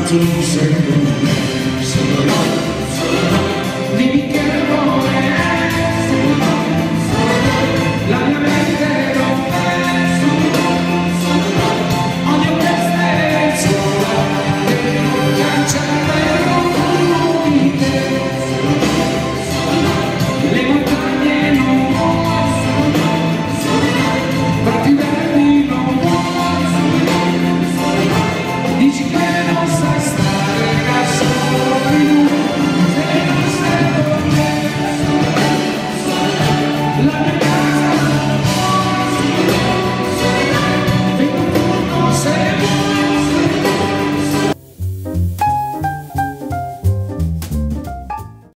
tu sei tu, solo no, dimmi che amore è, solo no, la mia mente non è, solo no, odio queste solo, che non cancellerò più di te, solo no, le montagne non vuoi, solo no, parti verdi non vuoi, solo no, dici che non sai stare da solo più, se non sei con me, solo no, la